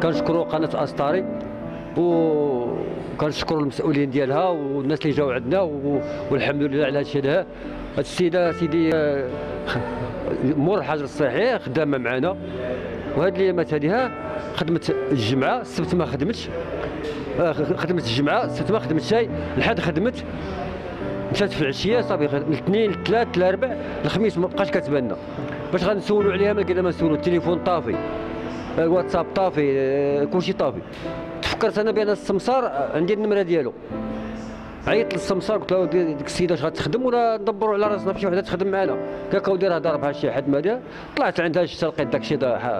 كنشكروا قناه استاري وكنشكروا المسؤولين ديالها والناس اللي جاوا عندنا والحمد لله على هادشي هذا. هاد السيده سيدي مور الحجر الصحي خدامه معنا، وهاد الايامات هذه خدمت الجمعه السبت ما خدمتش، خدمت الجمعه السبت ما خدمتش شي، الحد خدمت مشات في العشيه صافي، الاثنين الثلاث الاربع الخميس ما بقاش كتبان لنا. باش غنسولوا عليها ما لقينا ما نسولوا، التليفون طافي، الواتساب طافي، كلشي طافي. تفكرت انا بان السمسار عندي النمره ديالو، عيطت للسمسار قلت له ديك السيده واش غتخدم ولا ندبروا على راسنا فشي وحده تخدم معنا؟ قال لك دير هضر بحال شي حد ما دار. طلعت عندها شتا لقيت داكشي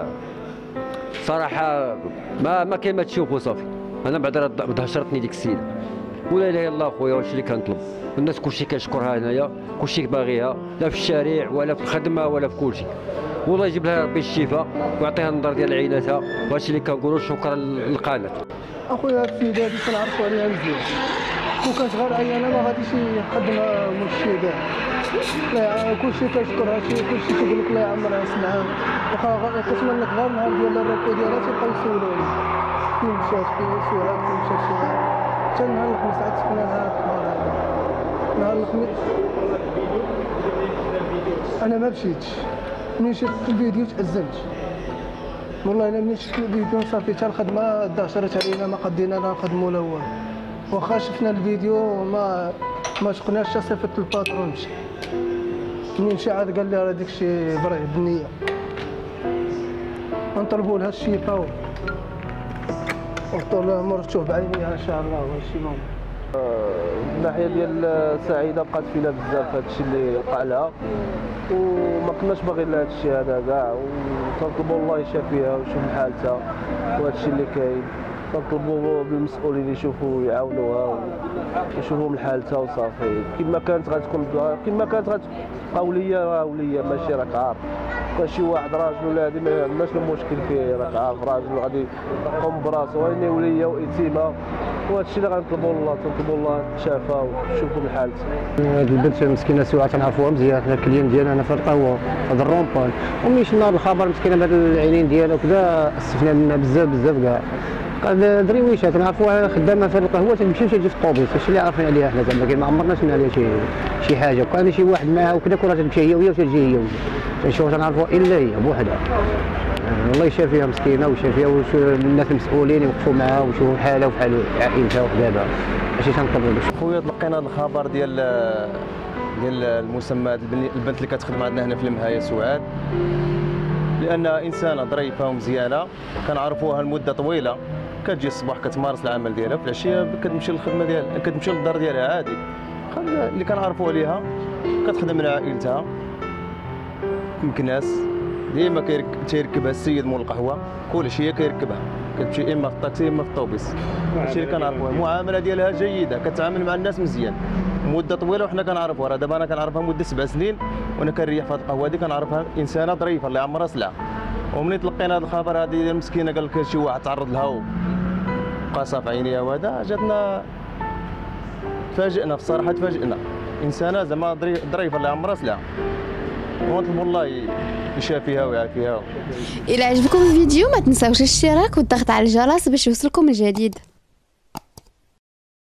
صراحه ما كاين ما تشوفوا صافي. انا بعدا دهشرتني ديك السيده، ولا اله الا الله خويا. واش اللي كنطلب الناس كلشي كيشكرها هنايا، كلشي باغيها، لا في الشارع ولا في الخدمه ولا في كلشي. والله يجيب لها ربي الشفاء ويعطيها النظر ديال عيناتها. وهادشي اللي كنقولوا شكرا للقناه. اخويا هاد السيده هادي كنعرفوا عليها مزيان، كون كانت غير عيانه ما غاديش يخدمها مشي كاع. لا كلشي كيشكرها، كلشي كيقول لك الله يعمرها سمعها. واخا كتمنى لك غير النهار ديال الربو ديالها تيبقاو يسولوا عليها فين مشات، فين سوالات، فين مشات شي حاجه. حتى نهار الخميس عاد سكنا نهار الاخبار هذا، نهار الخميس انا ما مشيتش. ملي شفت الفيديو تأزمت والله. الا ملي شفت الفيديو صافي حتى الخدمه دهشرت علينا، ما قدينا لا نخدموا لا والو. واخا شفنا الفيديو ما شقناش حتى صيفط الباترون مشى. منين مشى عاد قال لي راه داك الشيء بريه بالنيه، نطلبوا لها الشفاء وطول العمر تشوف بعينيها ان شاء الله. هادشي مهم. الناحيه ديال سعيده بقات فينا بزاف هادشي اللي وقع لها، وما كناش باغيين لها هادشي هذا كاع، وتنطلبوا الله يشافيها ويشوف حالتها وهادشي اللي كاين. تنطلبوا بالمسؤولين يشوفوا يعاونوها ويشوفوا من حالتها وصافي. كما كانت غتكون كما كانت غتبقى وليه ماشي راك عارف. كان شي واحد راجل ولا هادي ما عندناش المشكل فيه، راك عارف راجل غادي يقوم براسو، ولكن وليه ويتيمه. وهادشي اللي غنطلبوا الله، تنطلبوا الله تشافى وتشوفوا من حالتها. هاد البنت مسكينه سواء تنعرفوها مزيان، حنا الكليان ديالنا هنا في القهوه هذا الرومبان، وملي شفنا الخبر مسكينه بهاد العينين ديالها وكذا استفنا منها بزاف كاع. دريويشه كنعرفوها خدامه في القهوه، تمشي تجي في الطوبيس. هادشي اللي عارفين عليها حنا زعما، ما عمرنا سمعنا عليها شي حاجه. وكان شي واحد معاها وكذا كره تمشي هي وتجي هي تنشوفها تنعرفوها الا هي بوحدها. الله يشافيها مسكينه ويشافيها، والناس المسؤولين يوقفوا معها ويشوفوا حالها وحال عائلتها وحدابها. هادشي تنطلبوا. خويا تلقينا هذا الخبر ديال المسمى البنت اللي كتخدم عندنا هنا في المهايه سعاد، لانها انسانه ظريفه ومزيانه كنعرفوها لمده طويله. كتجي الصباح كتمارس العمل ديالها، في العشيه كتمشي للخدمه ديالها، كتمشي للدار ديالها عادي. اللي كنعرفوا عليها كتخدم مع عائلتها مكناس، ديما تيركبها السيد مول القهوه، كل عشيه كيركبها، كتمشي اما في الطاكسي اما في الطوبيس. هادشي اللي كنعرفوها. المعامله ديالها جيده، كتعامل مع الناس مزيان مده طويله، وحنا كنعرفوها. راه دابا انا كنعرفها مده 7 سنين وانا كنريح في هذه القهوه هذه. كنعرفها انسانه ظريفه اللي عمرها سلعه. ومنين تلقينا هذا الخبر هذه ديال المسكينه قال لك شي واحد تعرض لها وقاسها في عينيها وهذا، جاتنا تفاجئنا في الصراحه، تفاجئنا. انسانه زعما ظريفه اللي عمرها سلعه، ونطلبوا الله يشافيها ويعافيها. إلا عجبكم الفيديو ما تنساوش الاشتراك والضغط على الجرس باش يوصلكم الجديد.